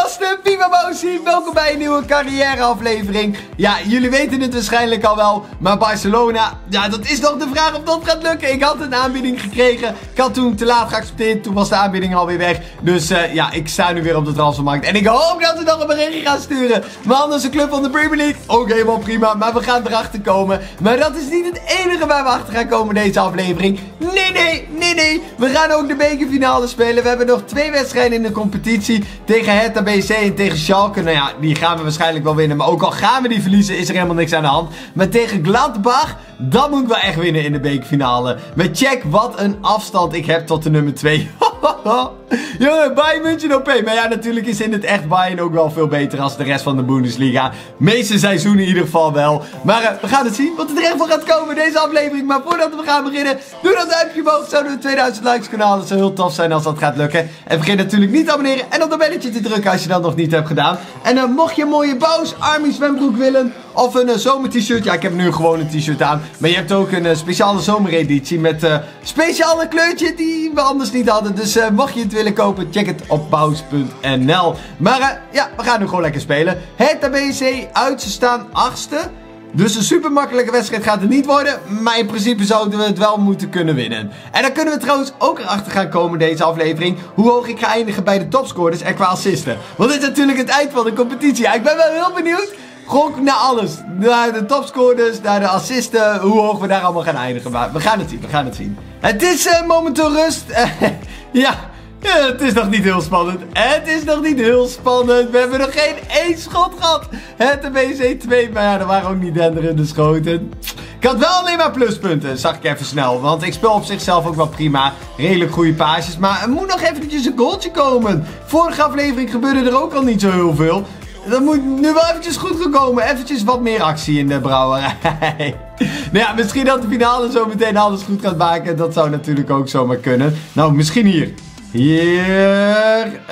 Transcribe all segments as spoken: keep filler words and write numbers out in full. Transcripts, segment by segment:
gasten, Viva Boos hier. Welkom bij een nieuwe carrière aflevering. Ja, jullie weten het waarschijnlijk al wel, maar Barcelona, ja, dat is nog de vraag of dat gaat lukken. Ik had een aanbieding gekregen, ik had toen te laat geaccepteerd, toen was de aanbieding alweer weg. Dus uh, ja, ik sta nu weer op de transfermarkt en ik hoop dat we nog een berichtje gaan sturen. Maar anders een club van de Premier League, ook helemaal prima, maar we gaan erachter komen. Maar dat is niet het enige waar we achter gaan komen deze aflevering. Nee, nee, nee, nee. We gaan ook de bekerfinale spelen. We hebben nog twee wedstrijden in de competitie. Tegen Hertha B C en tegen Schalke. Nou ja, die gaan we waarschijnlijk wel winnen. Maar ook al gaan we die verliezen, is er helemaal niks aan de hand. Maar tegen Gladbach, dan moet ik wel echt winnen in de bekerfinale. Maar check wat een afstand ik heb tot de nummer twee. Jongen, Bayern München O P. Maar ja, natuurlijk is in het echt Bayern ook wel veel beter als de rest van de Bundesliga. Meeste seizoenen in ieder geval wel. Maar uh, we gaan het zien wat er echt van gaat komen in deze aflevering. Maar voordat we gaan beginnen, doe dat duimpje omhoog. Zouden we tweeduizend likes kanaal. Dat zou heel tof zijn als dat gaat lukken. En vergeet natuurlijk niet te abonneren en op dat belletje te drukken als je dat nog niet hebt gedaan. En uh, mocht je een mooie Boos Army zwembroek willen of een uh, zomer-t-shirt. Ja, ik heb nu gewoon een t-shirt aan. Maar je hebt ook een uh, speciale zomereditie met uh, speciale kleurtje die we anders niet hadden. Dus uh, mocht je het willen kopen, check het op boos punt n l. Maar uh, ja, we gaan nu gewoon lekker spelen. Hertha B C uit, ze staan achtste. Dus een super makkelijke wedstrijd gaat het niet worden. Maar in principe zouden we het wel moeten kunnen winnen. En dan kunnen we trouwens ook erachter gaan komen deze aflevering. Hoe hoog ik ga eindigen bij de topscorers en qua assisten. Want dit is natuurlijk het eind van de competitie. Ja, ik ben wel heel benieuwd. Gewoon naar alles. Naar de topscorers, naar de assisten. Hoe hoog we daar allemaal gaan eindigen. Maar we gaan het zien, we gaan het zien. Het is uh, momenteel rust. ja... Ja, het is nog niet heel spannend. Het is nog niet heel spannend. We hebben nog geen één schot gehad. Het de B C twee, maar ja, er waren ook niet denderende schoten. Ik had wel alleen maar pluspunten, zag ik even snel. Want ik speel op zichzelf ook wel prima. Redelijk goede paasjes. Maar er moet nog eventjes een goaltje komen. Vorige aflevering gebeurde er ook al niet zo heel veel. Dat moet nu wel eventjes goed gekomen. Eventjes wat meer actie in de brouwerij. Nou ja, misschien dat de finale zo meteen alles goed gaat maken. Dat zou natuurlijk ook zomaar kunnen. Nou, misschien hier. Hier.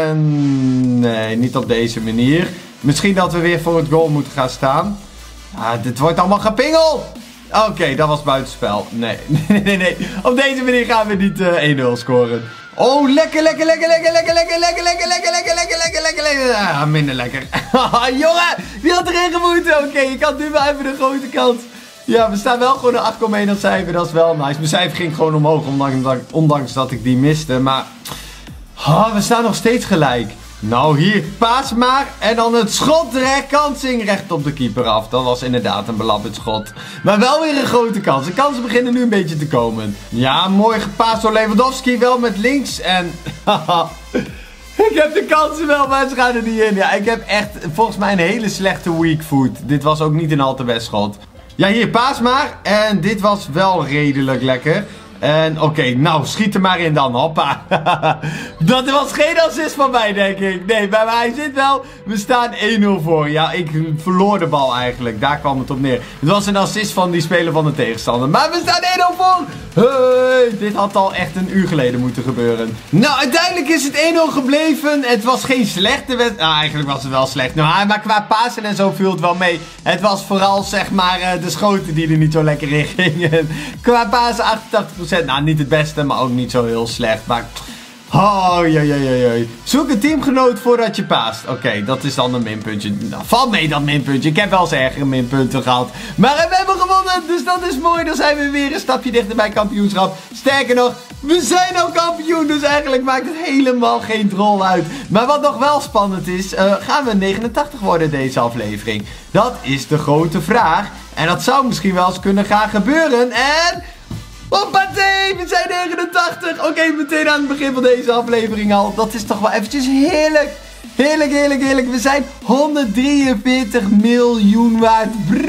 En nee, niet op deze manier. Misschien dat we weer voor het goal moeten gaan staan. Ah, dit wordt allemaal gepingel. Oké, okay, dat was buitenspel. Nee, nee, nee, nee. Op deze manier gaan we niet uh, één nul scoren. Oh, lekker, lekker, lekker, lekker, lekker, lekker, lekker, lekker, lekker, lekker, lekker, lekker, lekker, lekker. Ah, minder lekker. Jongen, wie had erin gemoeten? Oké, okay, ik had nu wel even de grote kans. Ja, we staan wel gewoon een acht komma één als cijfer, dat is wel nice. Mijn cijfer ging gewoon omhoog, ondanks, ondanks dat ik die miste. Maar oh, we staan nog steeds gelijk. Nou, hier, paas maar. En dan het schot, de rechterkansing, recht op de keeper af. Dat was inderdaad een belabberd schot. Maar wel weer een grote kans. De kansen beginnen nu een beetje te komen. Ja, mooi gepaast door Lewandowski, wel met links. En ik heb de kansen wel, maar ze gaan er niet in. Ja, ik heb echt volgens mij een hele slechte weak foot. Dit was ook niet een al te best schot. Ja, hier, paas maar. En dit was wel redelijk lekker. En oké, okay, nou, schiet er maar in dan. Hoppa. Dat was geen assist van mij, denk ik. Nee, maar hij zit wel. We staan één nul voor. Ja, ik verloor de bal eigenlijk. Daar kwam het op neer. Het was een assist van die speler van de tegenstander. Maar we staan één nul voor. Hey, dit had al echt een uur geleden moeten gebeuren. Nou, uiteindelijk is het één nul gebleven. Het was geen slechte wedstrijd. Nou, eigenlijk was het wel slecht. Nou, maar qua pasen en zo viel het wel mee. Het was vooral, zeg maar, de schoten die er niet zo lekker in gingen. Qua pasen achtentachtig procent. Nou, niet het beste, maar ook niet zo heel slecht. Maar oh, jee, jee, jee. Zoek een teamgenoot voordat je paast. Oké, okay, dat is dan een minpuntje. Nou, val mee dat minpuntje. Ik heb wel eens ergere minpunten gehad. Maar we hebben gewonnen, dus dat is mooi. Dan zijn we weer een stapje dichter bij kampioenschap. Sterker nog, we zijn al kampioen. Dus eigenlijk maakt het helemaal geen drol uit. Maar wat nog wel spannend is, uh, gaan we negenentachtig worden deze aflevering? Dat is de grote vraag. En dat zou misschien wel eens kunnen gaan gebeuren. En hoppatee, we zijn negenentachtig. Oké, okay, meteen aan het begin van deze aflevering al. Dat is toch wel eventjes heerlijk. Heerlijk, heerlijk, heerlijk. We zijn honderddrieënveertig miljoen waard.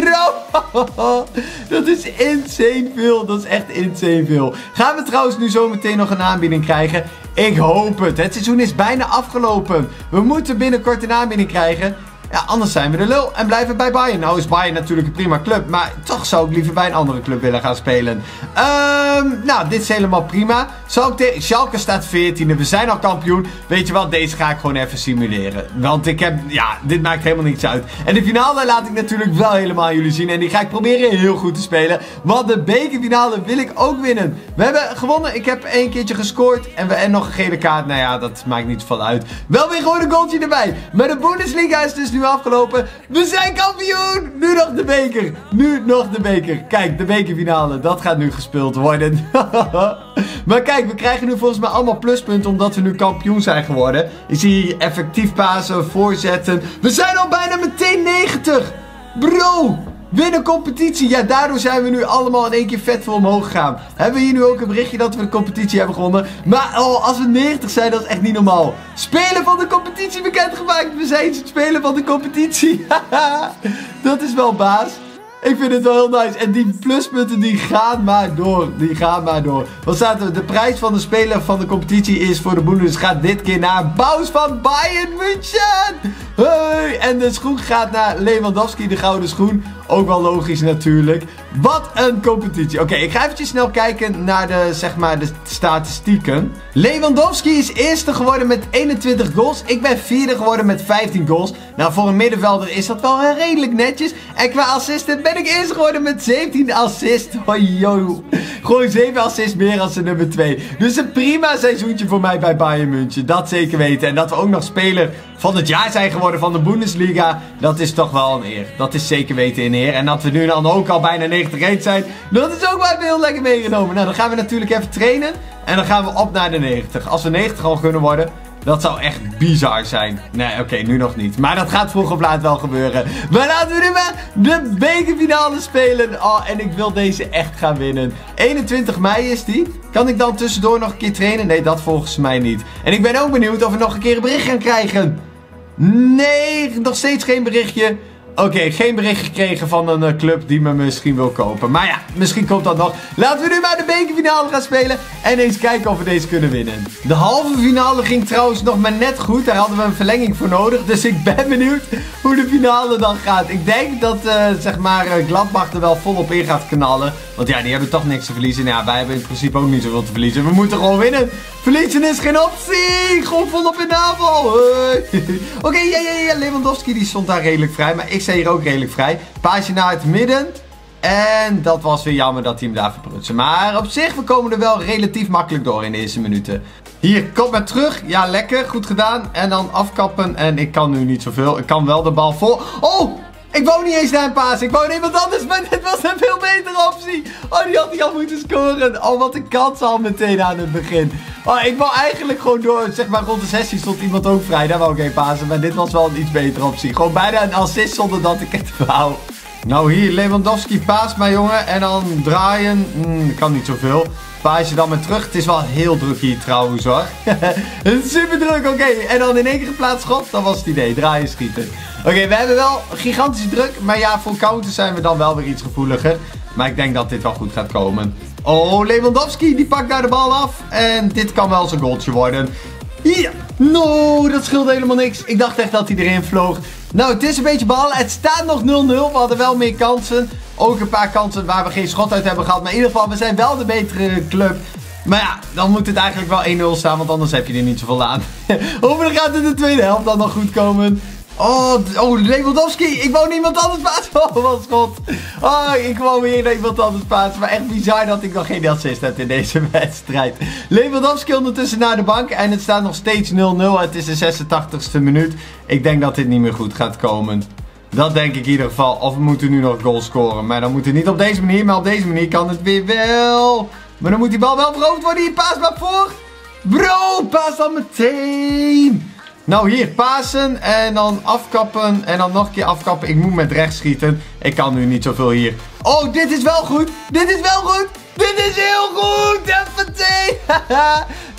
Bro, dat is insane veel. Dat is echt insane veel. Gaan we trouwens nu zo meteen nog een aanbieding krijgen? Ik hoop het. Het seizoen is bijna afgelopen. We moeten binnenkort een aanbieding krijgen. Ja, anders zijn we de lul en blijven bij Bayern. Nou is Bayern natuurlijk een prima club, maar toch zou ik liever bij een andere club willen gaan spelen. Um, nou, dit is helemaal prima. Zou ik tegen... Schalke staat veertiende, we zijn al kampioen. Weet je wat, deze ga ik gewoon even simuleren. Want ik heb, ja, dit maakt helemaal niets uit. En de finale laat ik natuurlijk wel helemaal aan jullie zien. En die ga ik proberen heel goed te spelen. Want de bekerfinale wil ik ook winnen. We hebben gewonnen, ik heb één keertje gescoord. En, we, en nog een gele kaart, nou ja, dat maakt niet zoveel uit. Wel weer gewoon een goaltje erbij. Maar de Bundesliga is dus nu afgelopen. We zijn kampioen! Nu nog de beker. Nu nog de beker. Kijk, de bekerfinale, dat gaat nu gespeeld worden. Maar kijk, we krijgen nu volgens mij allemaal pluspunten omdat we nu kampioen zijn geworden. Ik zie hier effectief pasen, voorzetten. We zijn al bijna meteen negentig. Bro, winnen competitie. Ja, daardoor zijn we nu allemaal in één keer vet voor omhoog gegaan. Hebben we hier nu ook een berichtje dat we de competitie hebben gewonnen. Maar oh, als we negentig zijn, dat is echt niet normaal. Spelen van de competitie bekendgemaakt. We zijn het spelen van de competitie. Dat is wel baas. Ik vind het wel heel nice. En die pluspunten die gaan maar door. Die gaan maar door. Wat staat er? De prijs van de speler van de competitie is voor de Bundesliga gaat dit keer naar Baus van Bayern München. Hey! En de schoen gaat naar Lewandowski, de gouden schoen. Ook wel logisch natuurlijk. Wat een competitie. Oké, okay, ik ga eventjes snel kijken naar de, zeg maar, de statistieken. Lewandowski is eerste geworden met eenentwintig goals. Ik ben vierde geworden met vijftien goals. Nou, voor een middenvelder is dat wel redelijk netjes. En qua assisten ben ik eerste geworden met zeventien assists. Oh, yo. Gewoon zeven assists meer als de nummer twee. Dus een prima seizoentje voor mij bij Bayern München. Dat zeker weten. En dat we ook nog speler van het jaar zijn geworden van de Bundesliga. Dat is toch wel een eer. Dat is zeker weten een eer. En dat we nu dan ook al bijna negentig eens zijn. Dat is ook wel heel lekker meegenomen. Nou, dan gaan we natuurlijk even trainen. En dan gaan we op naar de negentig. Als we negentig al kunnen worden. Dat zou echt bizar zijn. Nee, oké, okay, nu nog niet. Maar dat gaat vroeg of laat wel gebeuren. Maar laten we nu maar de bekerfinale spelen. Oh, en ik wil deze echt gaan winnen. eenentwintig mei is die. Kan ik dan tussendoor nog een keer trainen? Nee, dat volgens mij niet. En ik ben ook benieuwd of we nog een keer een bericht gaan krijgen. Nee, nog steeds geen berichtje. Oké, okay, geen bericht gekregen van een uh, club die me misschien wil kopen. Maar ja, misschien komt dat nog. Laten we nu maar de bekerfinale gaan spelen. En eens kijken of we deze kunnen winnen. De halve finale ging trouwens nog maar net goed. Daar hadden we een verlenging voor nodig. Dus ik ben benieuwd hoe de finale dan gaat. Ik denk dat, uh, zeg maar, uh, Gladbach er wel volop in gaat knallen. Want ja, die hebben toch niks te verliezen. Nou ja, wij hebben in principe ook niet zoveel te verliezen. We moeten gewoon winnen. Verliezen is geen optie. Gewoon volop in de aanval. Oké, okay, ja, ja, ja. Lewandowski die stond daar redelijk vrij. Maar ik sta hier ook redelijk vrij. Paasje naar het midden. En dat was weer jammer dat hij hem daar verprutste. Maar op zich, we komen er wel relatief makkelijk door in de eerste minuten. Hier, kom maar terug. Ja, lekker. Goed gedaan. En dan afkappen. En ik kan nu niet zoveel. Ik kan wel de bal vol. Oh! Ik wou niet eens naar een paas. Ik wou naar iemand anders. Maar dit was een veel betere optie. Oh, die had hij al moeten scoren. Oh, wat een kans al meteen aan het begin. Oh, ik wou eigenlijk gewoon door. Zeg maar rond de zestien stond iemand ook vrij. Daar wou ik geen pasen. Maar dit was wel een iets betere optie. Gewoon bijna een assist zonder dat ik het wou. Nou, hier Lewandowski paast maar, jongen. En dan draaien. Hmm, kan niet zoveel. Paasje dan maar terug. Het is wel heel druk hier trouwens, hoor. Het is super druk, oké. Okay. En dan in één keer geplaatst schot. Dat was het idee. Draaien, schieten. Oké, okay, we hebben wel gigantisch druk. Maar ja, voor counters zijn we dan wel weer iets gevoeliger. Maar ik denk dat dit wel goed gaat komen. Oh, Lewandowski, die pakt daar de bal af. En dit kan wel zijn goaltje worden. Ja, no, dat scheelt helemaal niks. Ik dacht echt dat hij erin vloog. Nou, het is een beetje ballen. Het staat nog nul nul. We hadden wel meer kansen. Ook een paar kansen waar we geen schot uit hebben gehad. Maar in ieder geval, we zijn wel de betere club. Maar ja, dan moet het eigenlijk wel één nul staan. Want anders heb je er niet zoveel aan. Hopelijk gaat het in de tweede helft dan nog goed komen. Oh, oh, Lewandowski. Ik wou niemand anders passen. Oh, wat schot. Oh, ik wou weer iemand anders passen. Maar echt bizar dat ik nog geen assist heb in deze wedstrijd. Lewandowski ondertussen naar de bank. En het staat nog steeds nul nul. Het is de zesentachtigste minuut. Ik denk dat dit niet meer goed gaat komen. Dat denk ik in ieder geval. Of we moeten nu nog goal scoren. Maar dan moet het niet op deze manier. Maar op deze manier kan het weer wel. Maar dan moet die bal wel veroverd worden. Hier, paas maar voor. Bro, paas dan meteen. Nou, hier, pasen en dan afkappen en dan nog een keer afkappen. Ik moet met rechts schieten. Ik kan nu niet zoveel hier. Oh, dit is wel goed. Dit is wel goed. Dit is heel goed. F T.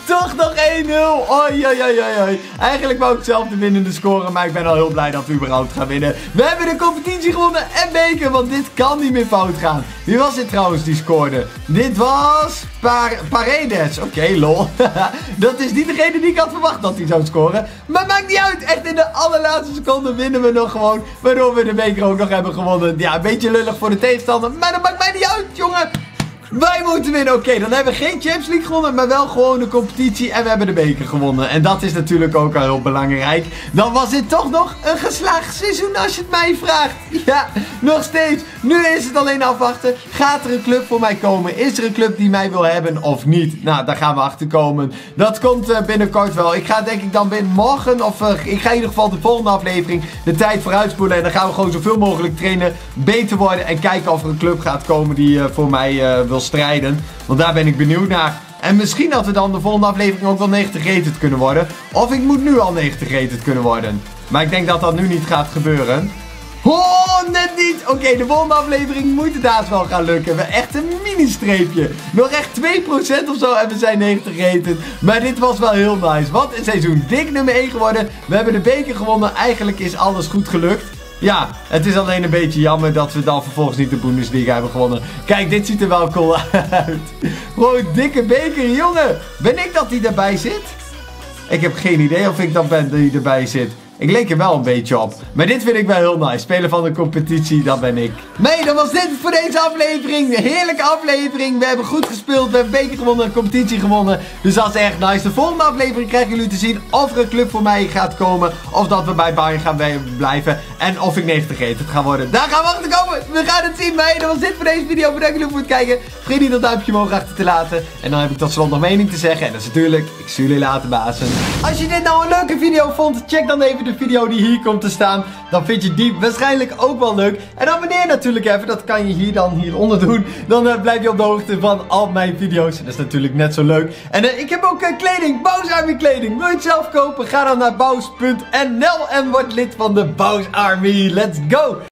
toch nog één nul. Oi, oi, oi, oi, oi. Eigenlijk wou ik zelf de winnende scoren, maar ik ben al heel blij dat we überhaupt gaan winnen. We hebben de competitie gewonnen en beker, want dit kan niet meer fout gaan. Wie was dit trouwens die scoorde? Dit was Par Paredes. Oké, okay, lol. Dat is niet degene die ik had verwacht dat hij zou scoren. Maar maakt niet uit. Echt in de allerlaatste seconde winnen we nog gewoon. Waardoor we de beker ook nog hebben gewonnen. Ja, een beetje lullig voor de tegenstander. Maar dat maakt mij niet uit, jongen. Wij moeten winnen. Oké, okay, dan hebben we geen Champions League gewonnen, maar wel gewoon de competitie. En we hebben de beker gewonnen. En dat is natuurlijk ook al heel belangrijk. Dan was dit toch nog een geslaagd seizoen als je het mij vraagt. Ja, nog steeds. Nu is het alleen afwachten. Gaat er een club voor mij komen? Is er een club die mij wil hebben of niet? Nou, daar gaan we achter komen. Dat komt uh, binnenkort wel. Ik ga denk ik dan binnen morgen, of uh, ik ga in ieder geval de volgende aflevering de tijd vooruitspoelen. En dan gaan we gewoon zoveel mogelijk trainen, beter worden. En kijken of er een club gaat komen die uh, voor mij uh, wil strijden. Want daar ben ik benieuwd naar. En misschien dat we dan de volgende aflevering ook wel negentig rated kunnen worden. Of ik moet nu al negentig rated kunnen worden. Maar ik denk dat dat nu niet gaat gebeuren. Oh, net niet. Oké, okay, de volgende aflevering moet het haast wel gaan lukken. We echt een mini-streepje. Nog echt twee procent of zo en we zijn negentig rated. Maar dit was wel heel nice. Wat een seizoen. Dik nummer één geworden. We hebben de beker gewonnen. Eigenlijk is alles goed gelukt. Ja, het is alleen een beetje jammer dat we dan vervolgens niet de Bundesliga hebben gewonnen. Kijk, dit ziet er wel cool uit. Gewoon dikke beker, jongen. Ben ik dat die erbij zit? Ik heb geen idee of ik dat ben die erbij zit. Ik leek er wel een beetje op. Maar dit vind ik wel heel nice. Speler van de competitie, dat ben ik. Nee, dan was dit het voor deze aflevering. Een heerlijke aflevering. We hebben goed gespeeld. We hebben beker gewonnen, een competitie gewonnen. Dus dat is echt nice. De volgende aflevering krijgen jullie te zien of er een club voor mij gaat komen. Of dat we bij Bayern gaan blijven. En of ik negentig rated ga worden. Daar gaan we achter komen. We gaan het zien. Maar dat was dit voor deze video. Bedankt jullie voor het kijken. Vergeet niet dat duimpje omhoog achter te laten. En dan heb ik tot slot nog mening te zeggen. En dat is natuurlijk, ik zie jullie later, bazen. Als je dit nou een leuke video vond, check dan even de video die hier komt te staan. Dan vind je die waarschijnlijk ook wel leuk. En abonneer natuurlijk even. Dat kan je hier dan hieronder doen. Dan uh, blijf je op de hoogte van al mijn video's. Dat is natuurlijk net zo leuk. En uh, ik heb ook uh, kleding. Baus Army kleding. Wil je het zelf kopen? Ga dan naar baus punt n l en word lid van de Baus Army. Let's go!